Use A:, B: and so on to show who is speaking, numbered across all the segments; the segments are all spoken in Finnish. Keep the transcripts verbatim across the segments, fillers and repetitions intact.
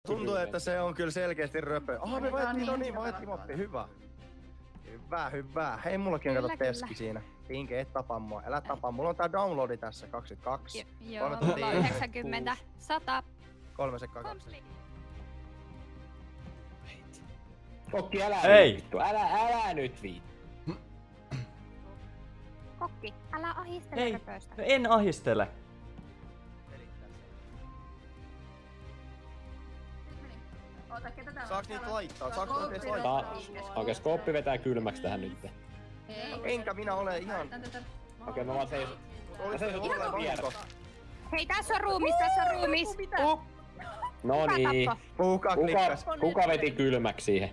A: tuntuu, että se on kyllä selkeästi röpö. Ah, me voitiin, no niin, voitiin moppi, hyvä. Hyvä, hyvä. Hei, mullakin on kato teski siinä. Tinke, et tapa mua. Älä tapa. Mulla on tää downloadi tässä, kaksikymmentäkaksi.
B: Joo, mulla on yhdeksänkymmentä, sata.
A: Kolme sekkaa kaksi.
C: Kokki, älä
D: Ei.
C: vittu. Älä, älä nyt viittu.
B: Kokki, älä ahistele
D: Ei,
B: röpöstä.
D: en ahistele.
E: Oota, ketä täällä on?
A: Saaks niitä laittaa? Saaks niitä edes
C: Tää,
A: laittaa?
C: okei, skooppi vetää kylmäksi tähän nyt.
A: Enkä minä ole ihan...
C: Okei, mä vaan seison. Mä seison
A: Ihan
C: tuolla vieressä.
B: Hei, tässä on ruumis, tässä on ruumis.
A: Oh,
C: No niin.
A: Kuka
C: Kuka,
A: klikkas?
C: kuka veti kylmäksi siihen?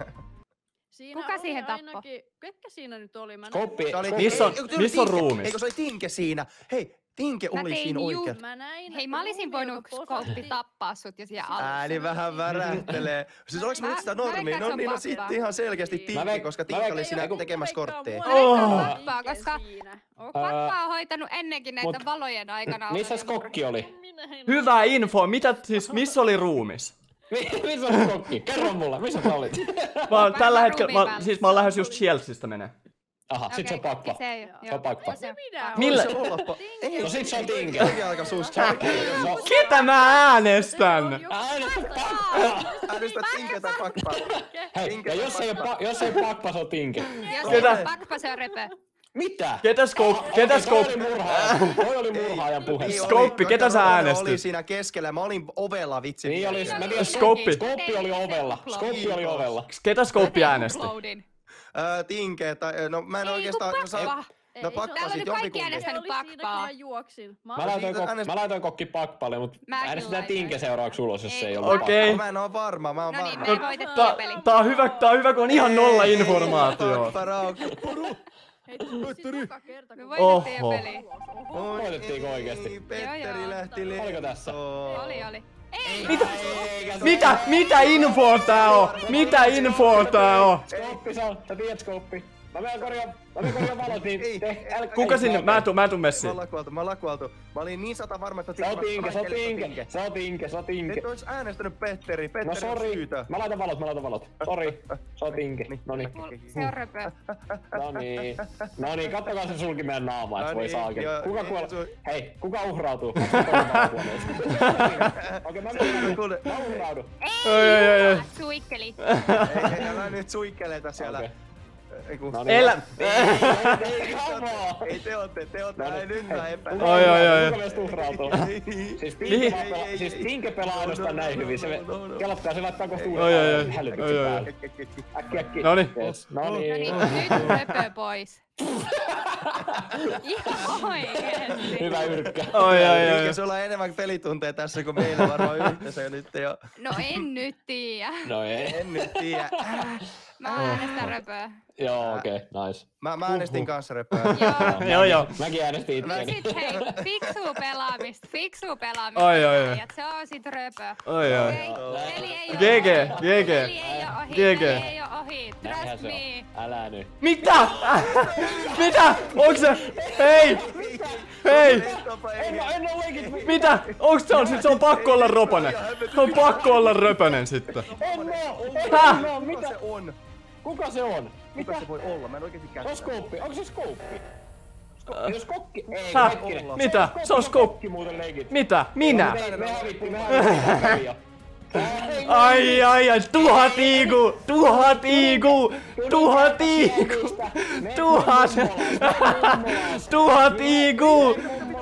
F: Siinä
B: Kuka
F: oli
B: siihen tappoi?
F: ainakin... Ketkä siinä nyt oli? Mä
C: Skooppi.
A: Se oli-
D: Missä on,
A: Ei, eikö-
D: missä on
A: Tinke?
D: ruumis?
A: Eikö se oli Tinke siinä? Hei, Tinke
B: Mä
A: oli
B: tein
A: siinä
B: just-
A: oikein.
F: Mä näin,
B: Hei,
F: että
B: mä olisin
F: ruumi,
B: voinut
F: joka
B: Skooppi
F: posautti-
B: tappaa sut jo siellä alussa.
A: Ääni vähän värähtelee. Siis oliks mä nyt sitä
B: Mä- mä
A: normia?
B: veikkaan,
A: No
B: että se
A: niin,
B: on
A: no sit
B: pakkaa.
A: ihan selkeästi
F: Mä
A: Tinke,
C: veik-
A: koska
C: mä
A: Tinke
C: veik-
A: oli siinä
F: Joku
A: tekemässä
F: veikkaa
A: korttia.
F: mua
D: Oh.
F: enemmän
B: Tappaa,
F: Tinken
B: koska-
F: siinä. Okei.
B: Pakka on hoitanut ennenkin näitä
C: Mut-
B: valojen aikana.
C: Missä skokki oli?
F: Minä en...
D: Hyvä info. Mitä siis, missä oli ruumis?
C: Missä on skokki? Kerro mulle, missä sä olit?
D: Mä oon
B: Mä-
D: tällä
B: mä
D: hetkellä,
B: ruumiin
D: mä,
B: päällä.
D: siis mä oon lähes just Chelseastä menee.
C: Aha, sit se on pakpa.
B: Se, ei-
C: Se on pakpa.
B: Se on
F: Minä
D: Millä-
A: Se ollapa. Ei,
C: No sit se on Tinke.
A: Tinke aika susta.
C: No,
D: Ketä mä äänestän?
C: äänestä pakpa!
A: Äänestä Tinke tai pakpaa.
C: Hei,
A: Tinke
C: ja
A: tai
C: jos ei, oo
A: pakpaa.
C: pa- jos ei pakpa, se on Tinke.
B: Jos
D: Ketä?
B: ei pakpa, se on repö.
C: Mitä?
D: Ketä Scope? Ketä
C: Toi
D: Scope?
C: oli murhaaja. Toi oli murhaajan puhe.
A: Ei
D: Skooppi,
A: oli-
D: ketä sä
A: Rone
D: äänestit?
A: oli siinä keskellä. Mä olin ovella, vitsi.
C: Niin oli, mä tiedän,
D: Skooppi.
C: Skooppi oli ovella. Skooppi oli ovella.
D: Ketä Scope äänesti?
B: Uploadin.
A: Öö, Tinke, tai no mä en
B: Ei,
A: oikeastaan...
B: kun
A: no, sä-
B: pakpa.
A: No
F: Ei,
A: pakpa
B: Täällä
A: sit
B: nyt kaikki
A: jompikumpi.
B: äänestänyt
F: oli siinä, kun
B: pakpaa.
F: mä juoksin. Mä
C: Mä laitoin,
A: siitä
C: kok-
A: äänest-
C: mä laitoin kokki pakpalle, mut
B: Mäkin
C: äänestetään
B: laitoin.
C: Tinke seuraavaksi ulos, jos
B: Ei,
C: se ei
B: kun
C: ollut
D: Okei.
A: No, mä en oo varma, mä oon
B: No niin,
A: varma.
B: me voitettiin
D: Tää,
B: peli.
D: tää on hyvä, tää on hyvä, kun on ihan nolla informaatio.
A: Pakpa raukka.
F: Hei, siis joka kerta,
B: Me
F: kun...
B: voitettiin jo
D: Oho.
B: peli.
A: Oi,
C: Voitettiinko
A: ei,
C: oikeesti?
A: Petteri
B: Joo, joo.
A: lähti
C: Oliko tässä?
A: lentoon.
B: Oli, oli. Ei!
D: Mitä?
C: Eikä se-
D: Mitä? Mitä infoa tää on? Mitä infoa tää on?
C: Skooppi se on, sä tiedät Skooppi. Mä menen korjaan, mä menen korjaan valot, niin
A: Ei,
C: te, älä...
D: Kuka
C: ei,
D: sinne?
C: okei.
D: Mä tuun, mä tuun
A: Mä
D: messiin.
A: oon lakualtu, mä oon lakualtu. Mä olin niin sata varma, että
C: Se on Tinke, se on
A: Tinke.
C: Tinke, se on Tinke, se on Tinke.
A: Et ois äänestänyt Petteri,
C: No
A: Petteri on
C: sori,
A: syytä.
C: mä laitan valot, mä laitan valot. Sori, se on Tinke. Noniin,
B: Se on röpö.
C: noniin. Noniin, kattokaa se sulki meidän naamaa, et
A: No
C: voi
A: niin,
C: saakeli.
A: joo,
C: Kuka
A: ei
C: kuolee?
A: su-
C: Hei, kuka uhrautuu? Okei, mä menen.
A: Kuule,
C: Mä uhraudun.
D: Oi, oi, oi.
B: Suikkeli.
A: ei, ei, älä nyt suikkeleita siellä.
C: Okei.
A: Ei kun...
C: No niin.
D: Elä.
C: Ei, come on.
A: Ei te ootte, te ootte,
C: No
A: ei
C: niin.
A: nyt nää epä.
C: Kuka
D: Oi, oi, oi.
C: Kuka meistä uhrautuu? Siis Tinke,
D: Mihin?
C: vaan pelaa, siis Tinke pelaa ainoastaan näin hyvin. Se kelottaa, se laittaa kohta
D: Oi, oi, oi.
C: uuden hälytyksen
D: Oi, oi,
C: päälle. Äkki, äkki.
D: Noniin.
C: Yes. No
B: No niin,
C: niin.
B: nyt röpö pois. Ihan oikeesti.
C: Hyvä yrkkä.
D: Oi, oi, oi.
A: Eikö sulla enemmän pelitunteja tässä kuin meillä varmaan yhteensä nyt jo?
B: No en nyt tiedä.
C: No ei.
A: En nyt tiedä.
B: Mä äänestän röpöä.
C: Joo, okei, okay, nice.
A: Mä, mä äänestin kanssa repöä.
B: Joo.
D: Joo, joo.
C: Mäkin äänestin itseäni.
B: Sit hei, fiksuu pelaamista, fiksuu pelaamista.
D: Oi, oi, oi.
B: Ja se on sit röpö.
D: Oi, oi.
B: Okei? Peli ei oo
D: G G,
B: ohi.
D: G G.
B: Peli ei oo ohi,
D: G G.
B: peli ei oo ohi.
C: Näinhän
B: Trust
C: se on.
B: me.
C: Älä nyt.
D: Mitä? Mitä? Onks se? Hei! Hei!
C: En, en oo leikit.
D: Mitä? Onks se on? Sit se on pakko olla ropanen. Se on pakko olla röpönen sitten.
C: En oo.
D: Häh?
C: En oo.
A: Mitä
C: Mitä?
A: se on?
C: Kuka se on?
A: Mitä
C: Mitä?
A: se voi olla? Mä en oikeesti
C: Se on
A: käsitä.
C: skooppi. Onko se skooppi? Sko- Jos kokki... Ei,
D: Häh?
C: hetkinen.
D: Mitä? Se on skooppi.
C: Kokki muuten leikit.
D: Mitä? Minä?
C: Me, me hävittiin, me hävittiin peliä.
D: Ai ai ai, tuhat iiku! Tuhat iiku! Tuhat iiku! Tuhat! Tuhat iiku!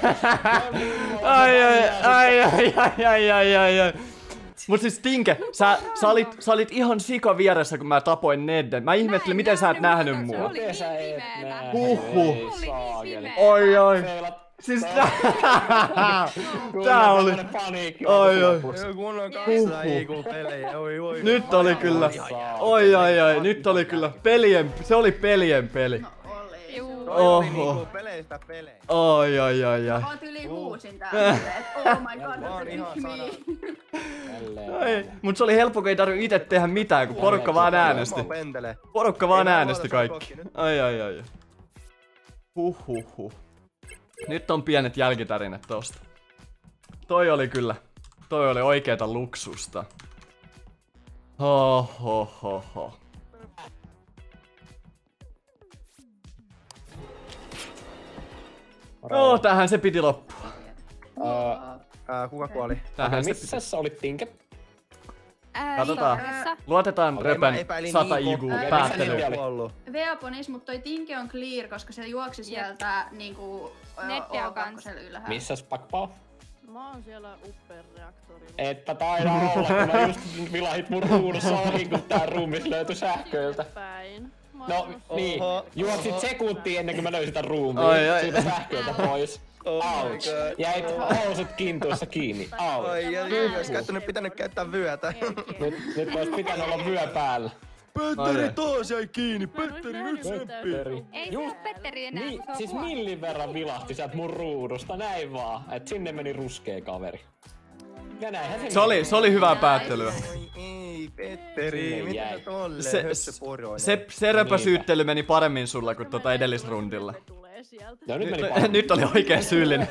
D: Ai ai ai ai ai ai ai ai ai. Mut siis Tinke, sä, sä, olit, sä olit ihan sika vieressä kun mä tapoin Nedden. Mä ihmettelin miten sä et nähnyt
B: muuta, se
D: mua.
B: oli
C: Miten sä
B: niin
C: et
B: pimeänä.
C: nähnyt?
D: Huhhuh.
C: Ei
B: Oli niin
C: saakeli.
B: pimeä.
D: Oi oi.
C: Feilat.
D: Siis tää... Tää oli...
C: Tämmönen paniikki.
D: Oi oi.
A: Kunnon kahdeksan iikun pelejä. Oi oi.
D: Nyt oli kyllä... Oi ai ai, nyt oli kyllä pelien... Se oli pelien peli.
B: Juu.
A: Toi oli
D: Oho.
A: niinku peleistä pelejä.
D: Oi ai ai ai.
E: Mä oon yli huusin täällä, että oh my god,
A: Mä oon ihan
E: it's me.
A: sana.
D: Ei, mut se oli helppo kun ei tarvitse itse tehdä mitään kun porukka vaan äänesti.
A: Mä pentelee.
D: Porukka vaan
A: Ei, mä
D: äänesti
A: luota, se on
D: kaikki.
A: kokki nyt.
D: Ai ai ai. Huh huh huh. Nyt on pienet jälkitärinät tosta. Toi oli kyllä. Toi oli oikeeta luksusta. Ho ho ho ho. No, tähän se piti loppua.
A: Ää, kuka kuoli?
D: Tähän se
C: Missä sä olit, Tinke?
B: Ää,
D: Katsotaan.
B: Itävessä.
D: Luotetaan
A: Okei, mä
D: Röpön
A: epäilin
D: sata
A: Niikon.
D: igu
A: Okei,
D: päättelyyn.
A: missä Niikko ollut?
E: Veaponis, mutta toi Tinke on clear, koska se juoksi sieltä niinku
B: Netti on
E: O
B: kans.
E: kaksi ylhäällä.
C: Missäs Pakpaa?
F: Mä oon siellä Upper-reaktorilla.
C: Että taida olla, kun mä just vilahit mun ruudussa ohi, kun tää ruumis löytyi sähköiltä.
F: Päin. Mä
C: No
F: oon
C: niin,
A: Oho,
C: juoksit
A: oho.
C: sekuntia ennen kuin mä löysin tän ruumiin.
D: Ai, ai.
C: Siitä sähköiltä pois.
A: Oh my
C: Ouch.
A: god.
C: Jäit housut kintuissa kiinni. Ouch.
A: Ai, ja nyt olisi käyttänyt pitänyt käyttää vyötä.
C: Nyt, nyt ois pitänyt olla vyö päällä.
A: Petteri taas jäi kiinni,
F: Mä en
A: Petteri
F: nähnyt
A: nyt
F: mitään
A: semppii.
F: vittu.
B: Ei se
C: Just-
B: oo Petteri enää,
C: Niin,
B: kun se on
C: siis
B: kuollut.
C: millin verran vilahti sieltä mun ruudusta, näin vaan. Et sinne meni ruskea kaveri. Ja näinhän se
D: Se oli, se oli hyvää
E: Nice.
D: päättelyä.
A: Ei, ei, Petteri,
C: Sinne
A: mitä
C: jäi.
A: sä tolleen
D: Se,
A: hössöporoinen?
D: se, se röpösyyttely meni paremmin sulla kuin tota edellisrundilla.
F: Se tulee sieltä.
C: No nyt meni
D: Nyt,
C: paljon.
D: nyt oli oikein syyllinen.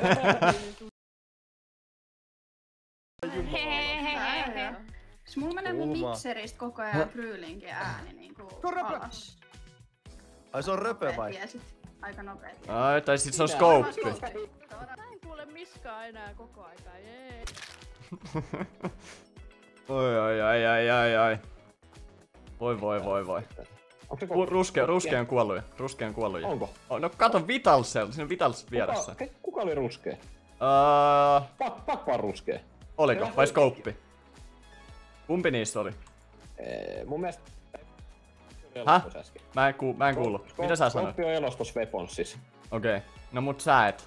B: Hehehehe.
E: Siis mulla menee mun
A: Kuuma.
E: mikseristä koko ajan Bryylinkin ääni niinku
A: on röpö.
E: alas.
A: Ai se on röpö vai?
E: Tiesit. Aika nopeet.
D: Ai, tai sit se on scope.
F: Mä en kuule miskaa enää koko aikaa, jee.
D: Oi, ai, ai, ai, ai, ai. Voi, voi, voi, voi.
C: Onko se
D: Ku- Ruske, ruske on kuollut jo. Ruske on kuollut jo.
C: Onko?
D: Oh, no kato Vitalsel, siinä on Vitals vieressä.
C: Kuka, kuka oli ruskea?
D: Uh,
C: Pak, Pakpa on ruskea.
D: oliko? Vai Scope? Kumpi niistä oli?
C: Ee, mun mielestä...
D: Häh? Mä en, ku, mä en kuullu. Mitä sä sanoit?
C: Koppi on elostos Weaponsissa.
D: Okei. Okay. No mut sä et.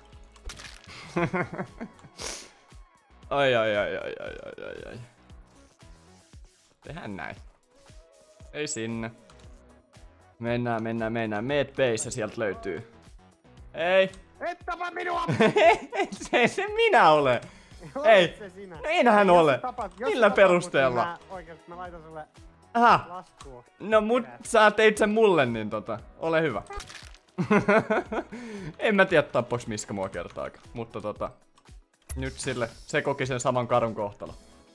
D: ai, ai, ai, ai, ai, ai, ai, ai. Tehdään näin. Ei sinne. Mennään, mennään, mennään. Meet base ja sieltä löytyy. Ei.
G: Et tapa minua!
D: se, se minä olen. Ei.
G: Se sinä.
D: No enhän ole.
G: Jos sä tapat- jos sä
D: Millä
G: tapat
D: perusteella?
G: mut, niin mä oikeesti mä laitan sulle
D: Aha.
G: laskua.
D: No mut sä teit sen mulle, niin tota, ole hyvä. En mä tiedä tappoks Miska mua kertaakaan, mutta tota, nyt sille, se koki sen saman karun kohtalo.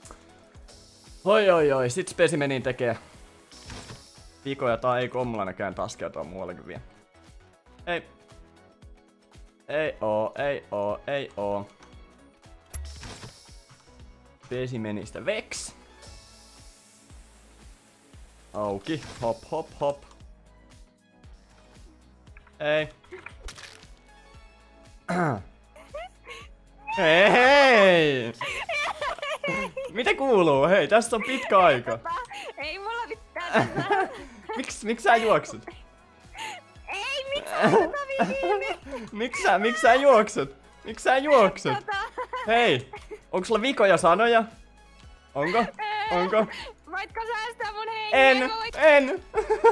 D: Oi oi oi, sit Specimenin tekee vikoja, tai ei kommulla näkään taskia tuon muuallekin vielä. Ei. Ei oo, ei oo, ei oo. Specimenistä Vex. Auki, hop hop hop. Ei. Hei hei! Mitä kuuluu? Hei, tästä on pitkä aika.
B: Ei mulla mitään.
D: Miks, miks sä juokset?
B: Ei mitään.
D: Miks sä, miks sä juokset? Miks sä juokset? Hei, onko sulla vikoja sanoja? Onko? Onko?
B: Voitko säästää mun hengen?
D: En,
B: Mä voin-
D: en.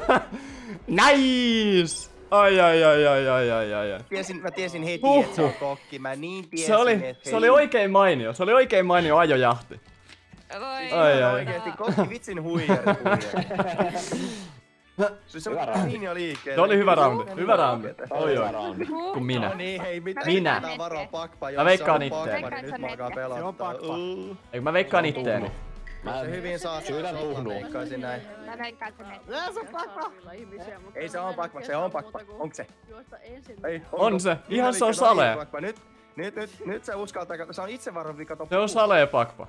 D: Nice! Ai ai ai ai ai ai ai ai.
A: Tiesin, mä tiesin heti,
D: Huh.
A: että se on kokki. Mä niin tiesin,
D: Se oli,
A: että
D: se oli oikein mainio. Se oli oikein mainio ajojahti.
B: Voi
D: Ai, ai.
A: Oikeesti kokki vitsin huijari huijari. Siis se
C: Hyvä
A: oli
C: raundi.
A: linja liikkeelle.
D: Se oli hyvä raundi, hyvä raundi. Oi
C: Hyvä
D: oi,
C: raundi.
D: kun minä.
A: No niin, hei, mitä
D: Minä.
A: pitää varoa Pakpa,
D: Mä
A: jos
D: veikkaan
A: se on
D: itteen.
A: Pakpa, niin nyt mä alkaa
G: Se on
A: pelottaa.
G: Pakpa.
A: Uh.
D: Eikö mä veikkaan itteeni?
C: Mä
A: Se hyvin saa
C: Sydän
A: mä
C: tuhnuu.
A: veikkaisin näin.
B: Mä veikkaan sen näin.
G: Jää se Pakpa!
F: Sarvilla ihmisiä, mutta
A: Ei se
F: mä
A: on
F: en
A: Pakpa, se
F: kestä
A: on
F: muuta
A: Pakpa. kuin
F: kuin
A: Onko se?
F: juosta ensin.
A: Ei,
D: On se.
A: Minä
D: Ihan se on
A: veikkaan, no niin,
D: salee.
A: Pakpa. Nyt, nyt, nyt, nyt se uskaltaa, se on itse varon vika.
D: Se on salee Pakpa.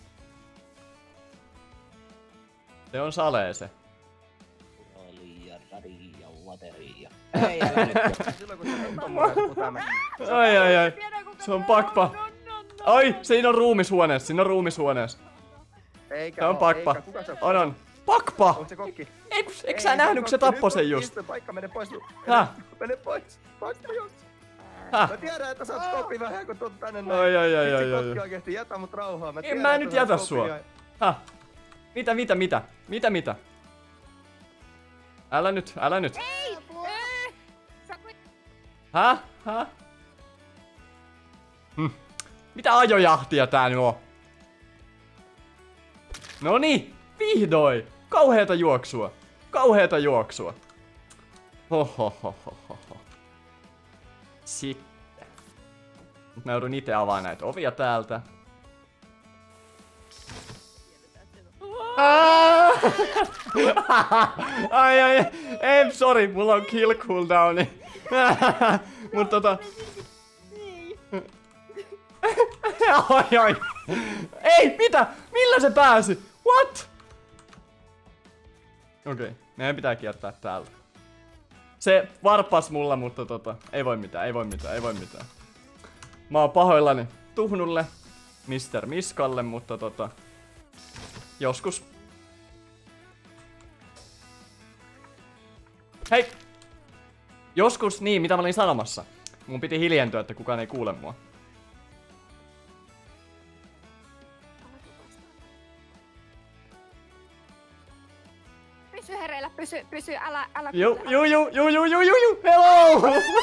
D: Se on salee se.
C: Liian radia, lateria. Ei älä nyt.
A: Silloin kun se on tommoinen putämä.
D: Ai ai ai.
F: Tiedän, kuka
D: Se on
F: tää
D: Pakpa.
F: No, no, no.
D: Ai, siinä on ruumishuoneessa, siinä on ruumishuoneessa.
A: Eikä
D: Se on
A: oo,
D: Pakpa.
A: eikä. Kuka se on?
D: On on. Pakpa!
A: Onko se kokki?
D: Eikö, eikö sä nähnyt, kun se tappoi sen just?
A: Nyt on paikka, mene pois.
D: Häh?
A: Mene pois. Pakpa juoksi.
D: Häh?
A: Mä tiedän, että sä oot skopi vähän, kun tulet tänne näin.
D: Ai ai ai
A: Vitsi,
D: ai ai.
A: kokki oikeesti, jätä mut rauhaan. Mä
D: En
A: tiedän,
D: mä
A: että
D: nyt
A: sä oot
D: jätä
A: skopi
D: sua.
A: ja-
D: Häh? Mitä, mitä, mitä? Mitä, mitä? Älä nyt, älä nyt.
B: Ei! Ee! Sä kun-
D: Häh? Häh? Hm. Mitä ajojahtia tää nyt on? Noni, vihdoin! Kauheeta juoksua. Kauheeta juoksua. Hohohohoho. Sitten. Nyt mä joudun itse avaamaan näitä ovia täältä. Aa! Ai ai, ei, sorry, mulla on kill cooldowni. Mut tota... Ai ai. Ei, mitä? Millä se pääsi? What? Okei, okay, meidän pitää kiertää täältä. Se varpas mulla, mutta tota, ei voi mitään, ei voi mitään, ei voi mitään. Mä oon pahoillani Tuhnulle, mister Miskalle, mutta tota... Joskus. Hei! Joskus, niin, mitä mä olin sanomassa. Mun piti hiljentyä, että kukaan ei kuule mua.
B: Pysy hereillä, pysy, pysy, älä, älä...
D: Ju, ju, ju, ju, ju, ju, ju, ju, hello!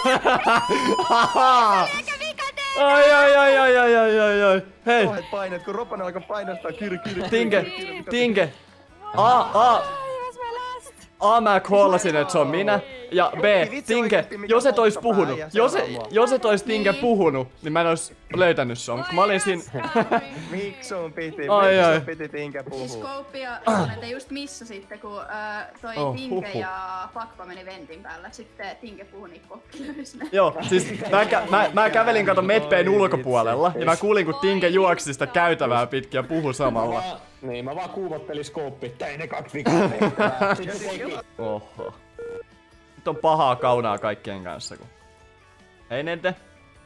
D: Ai, ai, ai, ai, ai, ai, ai, ai, hei!
A: Kauheet paineet, kun Ropanen alkoi painostaa kyr, kyr,
D: Tinke, Tinke! A, A! A, mä kuollasin, että se on minä. Ja B, Tinke, jos et ois puhunut, jos, jos et ois Tinke puhunut, niin mä en ois löytänyt sun. Mä olin siinä...
A: Miksi sun piti,
D: ai, ai.
A: sun piti Tinke puhua?
E: Siis Scope ja Ropanen, te just missasitte, kun äh, toi
D: Oh,
E: Tinke
D: huhhuh.
E: ja Pakpa meni ventin päälle. Sitten Tinke puhui niitä kokkilöysnä.
D: Joo, siis mä, kä mä, mä kävelin kato Medbayn ulkopuolella ja mä kuulin kun Tinke juoksi sitä käytävää pitkin ja puhui samalla.
C: Mä, niin, mä vaan kuumottelin Scooppi, tein ne kaksi vikaa tehtävää. Sitten teki.
D: Oho. Nyt on pahaa kaunaa kaikkien kanssa kun... Hei Nede.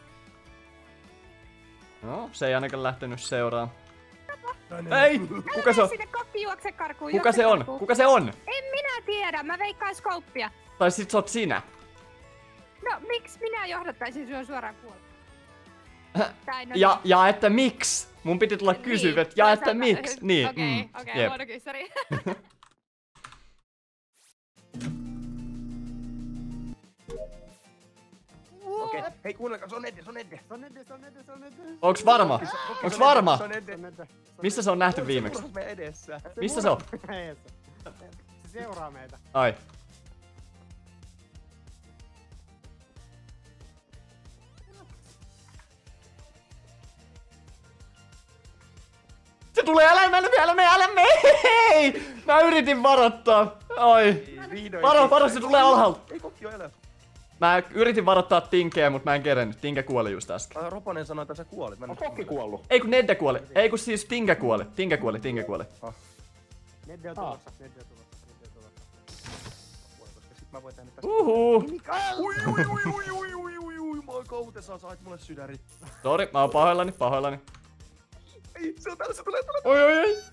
D: No, se ei ainakaan lähtenyt seuraan. Ei! Kuka se on?
B: Sinne kokki juokse karkuun,
D: Kuka
B: juokse
D: se on?
B: karkuun.
D: Kuka se on?
B: En minä tiedä, mä veikkaan Scopea.
D: Tai sit sä oot sinä.
B: No, miksi minä johdattaisin sinua suoraan kuolemaan? Tai no
D: Ja, ja että miksi? Mun piti tulla kysyä,
B: niin,
D: että ja että
B: toisaalta-
D: miksi? Niin,
B: Okei,
D: mm,
B: okei,
D: jep.
B: huono kyssäri.
A: Okei, hei kuunnelkaa, se on Nede, se on Nede.
G: Se on Nede, se on Nede, se on Nede.
D: Onks varma? Onks varma?
A: Se on Nede.
G: Se on Nede.
D: Missä se on nähty viimeksi?
A: Se on meidän edessä.
D: Missä se on?
G: Ei, se- Se seuraa meitä.
D: Ai. Se tulee, älä mene, älä mene, älä mene! Hei! Mä yritin varoittaa. Ai.
A: Vihdoin.
D: Varo, varo, se tulee alhaalta.
A: Ei kokki oo elä.
D: Mä yritin varoittaa Tinkeä, mut mä en kerennyt. Tinke kuoli just äsken.
A: Ah, Ropanen sanoi, että sä kuolit. Mä en
C: On kokki kuollut.
D: Ei kun Nede kuoli. Ei kun siis Tinke kuoli. Tinke kuoli, Tinke kuoli.
G: Nede on tulossa, Nede on tulossa, Nede on tulossa.
A: koska sit mä voin tehdä tästä.
D: Uhuu.
A: Ui, ui, ui, ui, ui, ui, ui, ui, mä oon koutessa, sait mulle sydäri.
D: Sori, mä oon pahoillani, pahoillani.
A: Ei, se on täällä, se tulee, tulee.
D: Oi, oi, oi.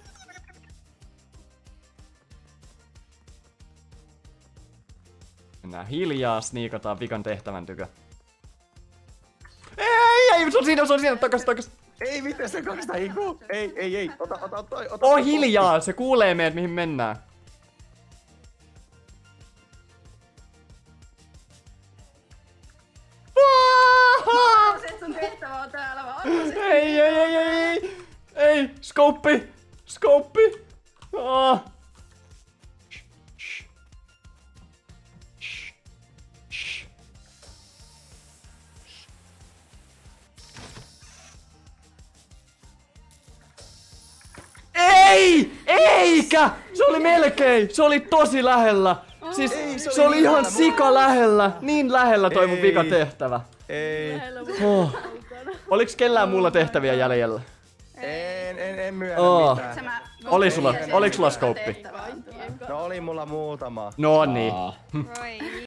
D: Mennään hiljaa, sniikataan vikan tehtävän tykö. Ei, ei, se on siinä, se on siinä, takas, takas.
A: Ei, miten se kaksta hikuu? Ei, ei, ei, ota, ota, ota, ota.
D: Oo hiljaa, se kuulee meidät mihin mennään.
E: Se, että sun tehtävä on täällä, vaan anna se.
D: Ei, ei, ei, ei, ei, ei, skouppi, skouppi. Ah. Ei! Eikä! Se oli melkein! Se oli tosi lähellä! Siis
A: Ei,
D: se,
A: se oli
D: oli
A: niin
D: ihan
A: lähellä.
D: sika lähellä! Niin lähellä toi mun
A: Ei.
D: vikatehtävä.
A: Ei,
D: Oh. Oliks kellään mulla tehtäviä jäljellä?
A: en, en, en myönnä
D: Oh.
A: mitään.
E: Se mä-
D: Oli sulla-
E: se-
D: oliks sulla
E: se-
D: skouppi?
E: tehtävä on.
A: No oli mulla muutama.
D: No niin.
C: Aa.
B: Voi